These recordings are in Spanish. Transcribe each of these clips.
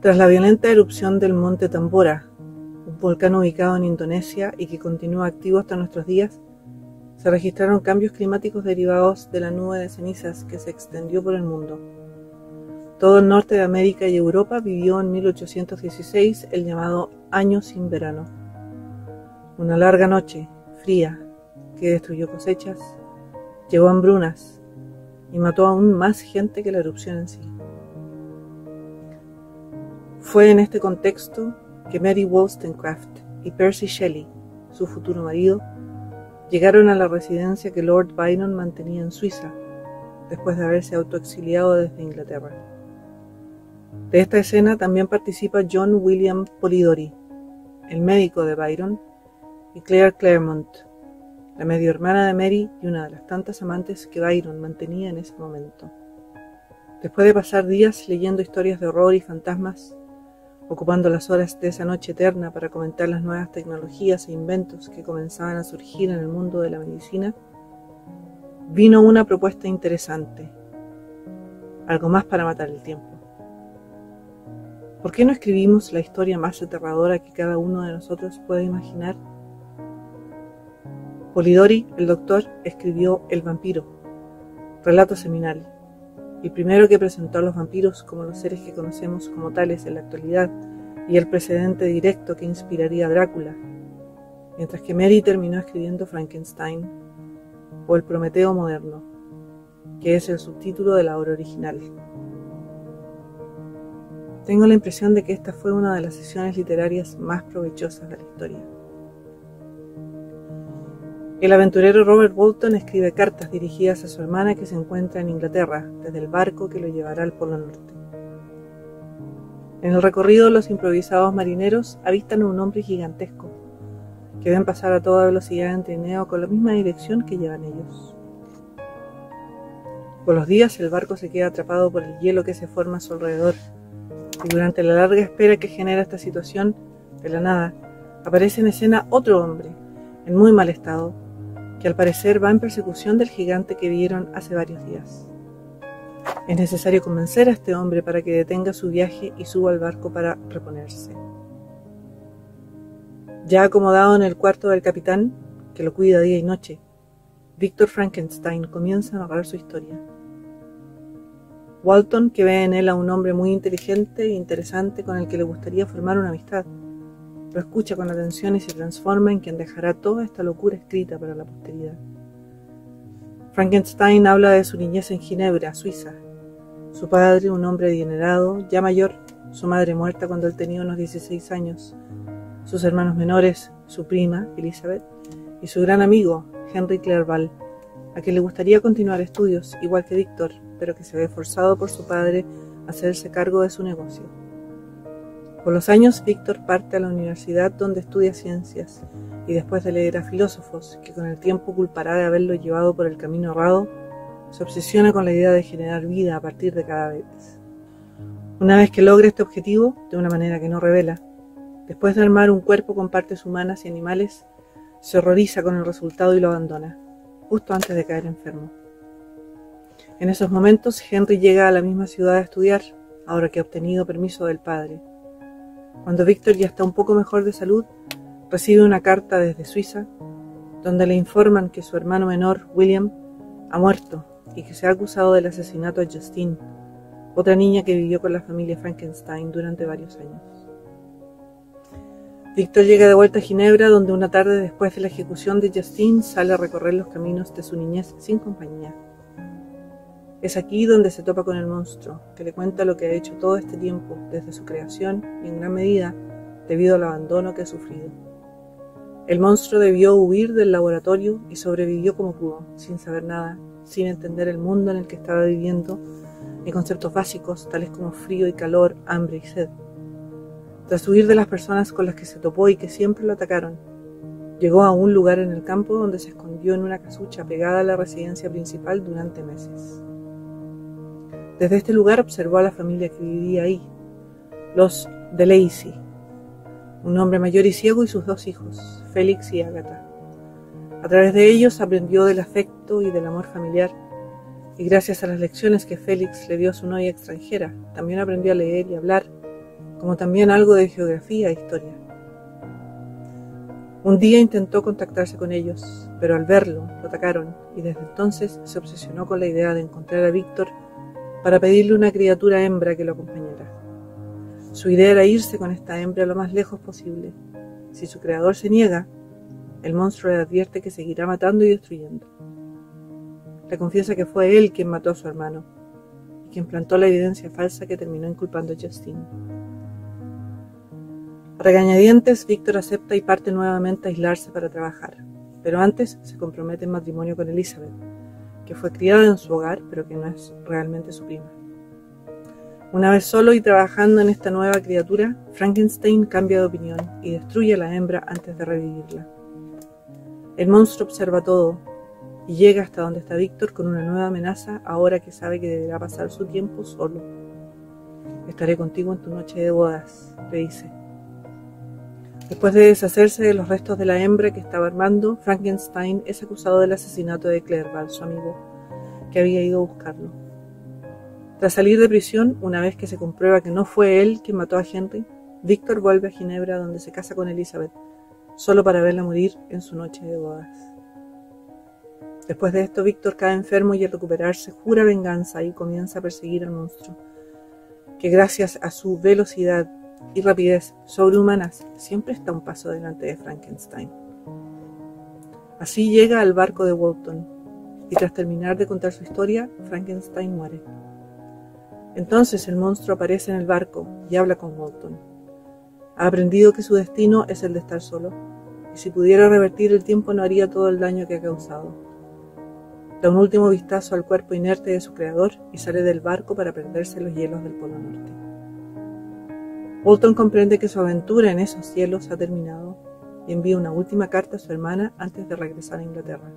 Tras la violenta erupción del monte Tambora, un volcán ubicado en Indonesia y que continúa activo hasta nuestros días, se registraron cambios climáticos derivados de la nube de cenizas que se extendió por el mundo. Todo el norte de América y Europa vivió en 1816 el llamado Año sin verano. Una larga noche, fría, que destruyó cosechas, llevó hambrunas y mató aún más gente que la erupción en sí. Fue en este contexto que Mary Wollstonecraft y Percy Shelley, su futuro marido, llegaron a la residencia que Lord Byron mantenía en Suiza, después de haberse autoexiliado desde Inglaterra. De esta escena también participa John William Polidori, el médico de Byron, y Claire Clairmont, la medio hermana de Mary y una de las tantas amantes que Byron mantenía en ese momento. Después de pasar días leyendo historias de horror y fantasmas, ocupando las horas de esa noche eterna para comentar las nuevas tecnologías e inventos que comenzaban a surgir en el mundo de la medicina, vino una propuesta interesante, algo más para matar el tiempo. ¿Por qué no escribimos la historia más aterradora que cada uno de nosotros puede imaginar? Polidori, el doctor, escribió El vampiro, relato seminal, el primero que presentó a los vampiros como los seres que conocemos como tales en la actualidad y el precedente directo que inspiraría a Drácula, mientras que Mary terminó escribiendo Frankenstein o El Prometeo moderno, que es el subtítulo de la obra original. Tengo la impresión de que esta fue una de las sesiones literarias más provechosas de la historia. El aventurero Robert Bolton escribe cartas dirigidas a su hermana que se encuentra en Inglaterra, desde el barco que lo llevará al Polo Norte. En el recorrido, los improvisados marineros avistan a un hombre gigantesco, que ven pasar a toda velocidad en trineo con la misma dirección que llevan ellos. Por los días, el barco se queda atrapado por el hielo que se forma a su alrededor, y durante la larga espera que genera esta situación, de la nada, aparece en escena otro hombre, en muy mal estado, que al parecer va en persecución del gigante que vieron hace varios días. Es necesario convencer a este hombre para que detenga su viaje y suba al barco para reponerse. Ya acomodado en el cuarto del capitán, que lo cuida día y noche, Víctor Frankenstein comienza a narrar su historia. Walton, que ve en él a un hombre muy inteligente e interesante con el que le gustaría formar una amistad, lo escucha con atención y se transforma en quien dejará toda esta locura escrita para la posteridad. Frankenstein habla de su niñez en Ginebra, Suiza. Su padre, un hombre adinerado, ya mayor, su madre muerta cuando él tenía unos 16 años, sus hermanos menores, su prima, Elizabeth, y su gran amigo, Henry Clerval, a quien le gustaría continuar estudios, igual que Víctor, pero que se ve forzado por su padre a hacerse cargo de su negocio. Por los años, Víctor parte a la universidad donde estudia ciencias y después de leer a filósofos que con el tiempo culpará de haberlo llevado por el camino errado, se obsesiona con la idea de generar vida a partir de cadáveres. Una vez que logra este objetivo, de una manera que no revela, después de armar un cuerpo con partes humanas y animales, se horroriza con el resultado y lo abandona, justo antes de caer enfermo. En esos momentos, Henry llega a la misma ciudad a estudiar, ahora que ha obtenido permiso del padre. Cuando Víctor ya está un poco mejor de salud, recibe una carta desde Suiza, donde le informan que su hermano menor, William, ha muerto y que se ha acusado del asesinato a Justine, otra niña que vivió con la familia Frankenstein durante varios años. Víctor llega de vuelta a Ginebra, donde una tarde después de la ejecución de Justine sale a recorrer los caminos de su niñez sin compañía. Es aquí donde se topa con el monstruo, que le cuenta lo que ha hecho todo este tiempo, desde su creación y en gran medida debido al abandono que ha sufrido. El monstruo debió huir del laboratorio y sobrevivió como pudo, sin saber nada, sin entender el mundo en el que estaba viviendo, ni conceptos básicos tales como frío y calor, hambre y sed. Tras huir de las personas con las que se topó y que siempre lo atacaron, llegó a un lugar en el campo donde se escondió en una casucha pegada a la residencia principal durante meses. Desde este lugar observó a la familia que vivía ahí, los de Lacey, un hombre mayor y ciego y sus dos hijos, Félix y Agatha. A través de ellos aprendió del afecto y del amor familiar, y gracias a las lecciones que Félix le dio a su novia extranjera, también aprendió a leer y hablar, como también algo de geografía e historia. Un día intentó contactarse con ellos, pero al verlo lo atacaron y desde entonces se obsesionó con la idea de encontrar a Víctor para pedirle una criatura hembra que lo acompañara. Su idea era irse con esta hembra lo más lejos posible. Si su creador se niega, el monstruo le advierte que seguirá matando y destruyendo. Le confiesa que fue él quien mató a su hermano y quien plantó la evidencia falsa que terminó inculpando a Justine. A regañadientes, Víctor acepta y parte nuevamente a aislarse para trabajar, pero antes se compromete en matrimonio con Elizabeth, que fue criada en su hogar, pero que no es realmente su prima. Una vez solo y trabajando en esta nueva criatura, Frankenstein cambia de opinión y destruye a la hembra antes de revivirla. El monstruo observa todo y llega hasta donde está Víctor con una nueva amenaza ahora que sabe que deberá pasar su tiempo solo. «Estaré contigo en tu noche de bodas», le dice. Después de deshacerse de los restos de la hembra que estaba armando, Frankenstein es acusado del asesinato de Clerval, su amigo, que había ido a buscarlo. Tras salir de prisión, una vez que se comprueba que no fue él quien mató a Henry, Víctor vuelve a Ginebra donde se casa con Elizabeth, solo para verla morir en su noche de bodas. Después de esto, Víctor cae enfermo y al recuperarse jura venganza y comienza a perseguir al monstruo, que gracias a su velocidad y rapidez sobrehumanas siempre está un paso delante de Frankenstein. Así llega al barco de Walton y tras terminar de contar su historia, Frankenstein muere. Entonces el monstruo aparece en el barco y habla con Walton. Ha aprendido que su destino es el de estar solo y si pudiera revertir el tiempo no haría todo el daño que ha causado. Da un último vistazo al cuerpo inerte de su creador y sale del barco para perderse en los hielos del Polo Norte. Walton comprende que su aventura en esos cielos ha terminado y envía una última carta a su hermana antes de regresar a Inglaterra.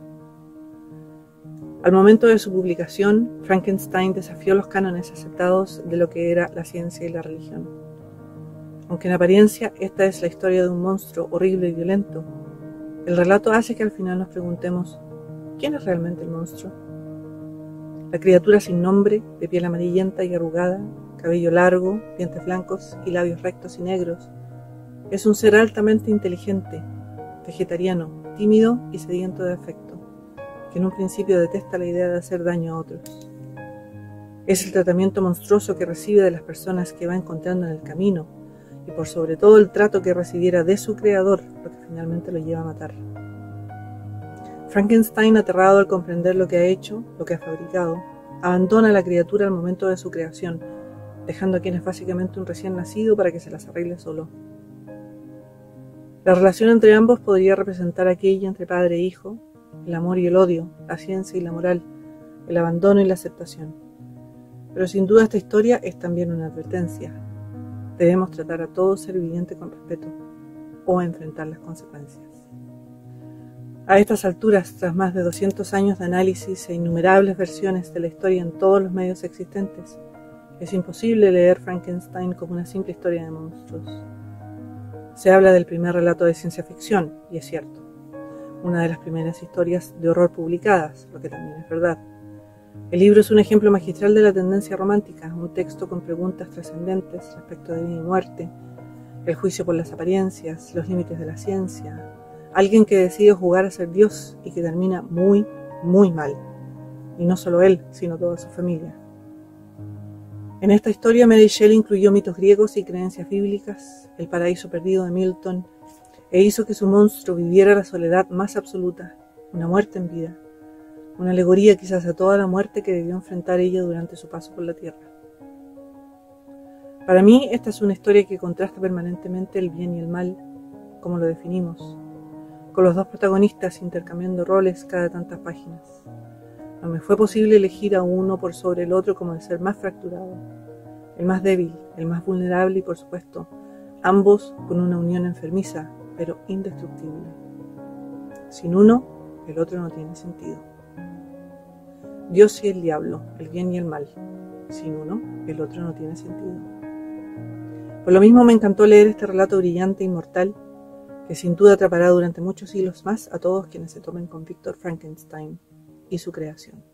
Al momento de su publicación, Frankenstein desafió los cánones aceptados de lo que era la ciencia y la religión. Aunque en apariencia esta es la historia de un monstruo horrible y violento, el relato hace que al final nos preguntemos ¿quién es realmente el monstruo? La criatura sin nombre, de piel amarillenta y arrugada, cabello largo, dientes blancos y labios rectos y negros, es un ser altamente inteligente, vegetariano, tímido y sediento de afecto, que en un principio detesta la idea de hacer daño a otros. Es el tratamiento monstruoso que recibe de las personas que va encontrando en el camino y por sobre todo el trato que recibiera de su creador, lo que finalmente lo lleva a matar. Frankenstein, aterrado al comprender lo que ha hecho, lo que ha fabricado, abandona a la criatura al momento de su creación, dejando a quien es básicamente un recién nacido para que se las arregle solo. La relación entre ambos podría representar aquella entre padre e hijo, el amor y el odio, la ciencia y la moral, el abandono y la aceptación. Pero sin duda esta historia es también una advertencia. Debemos tratar a todo ser viviente con respeto o enfrentar las consecuencias. A estas alturas, tras más de 200 años de análisis e innumerables versiones de la historia en todos los medios existentes, es imposible leer Frankenstein como una simple historia de monstruos. Se habla del primer relato de ciencia ficción, y es cierto, una de las primeras historias de horror publicadas, lo que también es verdad. El libro es un ejemplo magistral de la tendencia romántica, un texto con preguntas trascendentes respecto de vida y muerte, el juicio por las apariencias, los límites de la ciencia, alguien que decide jugar a ser Dios y que termina muy, muy mal. Y no solo él, sino toda su familia. En esta historia, Mary Shelley incluyó mitos griegos y creencias bíblicas, el paraíso perdido de Milton, e hizo que su monstruo viviera la soledad más absoluta, una muerte en vida, una alegoría quizás a toda la muerte que debió enfrentar ella durante su paso por la tierra. Para mí, esta es una historia que contrasta permanentemente el bien y el mal, como lo definimos, con los dos protagonistas intercambiando roles cada tantas páginas. No me fue posible elegir a uno por sobre el otro como el ser más fracturado, el más débil, el más vulnerable y por supuesto, ambos con una unión enfermiza, pero indestructible. Sin uno, el otro no tiene sentido. Dios y el diablo, el bien y el mal. Sin uno, el otro no tiene sentido. Por lo mismo me encantó leer este relato brillante e inmortal, que sin duda atrapará durante muchos siglos más a todos quienes se tomen con Víctor Frankenstein y su creación.